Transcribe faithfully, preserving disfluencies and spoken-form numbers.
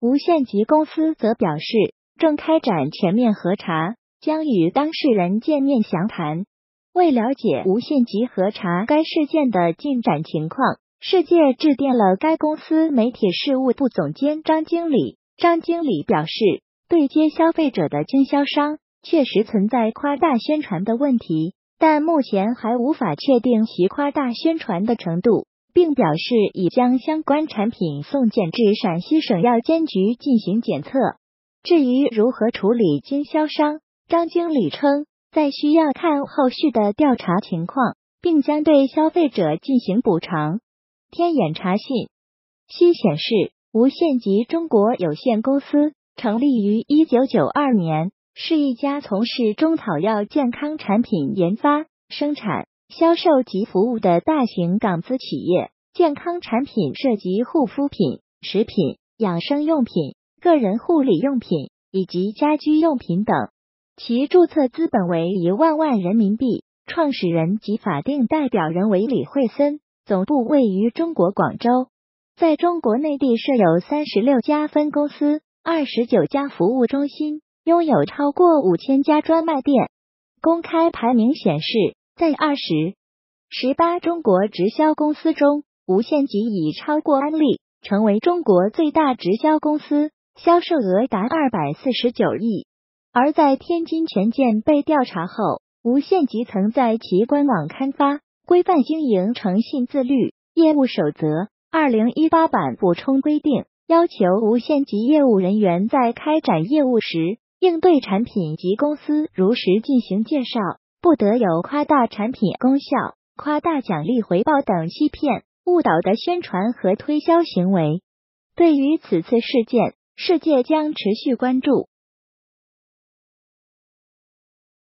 无限极公司则表示，正开展全面核查，将与当事人见面详谈。为了解无限极核查该事件的进展情况，世界致电了该公司媒体事务部总监张经理。张经理表示，对接消费者的经销商确实存在夸大宣传的问题，但目前还无法确定其夸大宣传的程度，并表示已将相关产品送检至陕西省药监局进行检测。至于如何处理经销商，张经理称，在需要看后续的调查情况，并将对消费者进行补偿。天眼查信息显示，无限极中国有限公司成立于一九九二年，是一家从事中草药健康产品研发、生产、销售及服务的大型港资企业。健康产品涉及护肤品、食品、养生用品、个人护理用品以及家居用品等。其注册资本为一万万人民币，创始人及法定代表人为李惠森，总部位于中国广州。在中国内地设有三十六家分公司，二十九家服务中心，拥有超过五千家专卖店。公开排名显示，在二十、十八中国直销公司中，无限极已超过安利，成为中国最大直销公司，销售额达二百四十九亿。而在天津权健被调查后，无限极曾在其官网刊发《规范经营诚信自律业务守则》二零一八版补充规定，要求无限极业务人员在开展业务时，应对产品及公司如实进行介绍，不得有夸大产品功效、夸大奖励回报等欺骗、误导的宣传和推销行为。对于此次事件，世界将持续关注。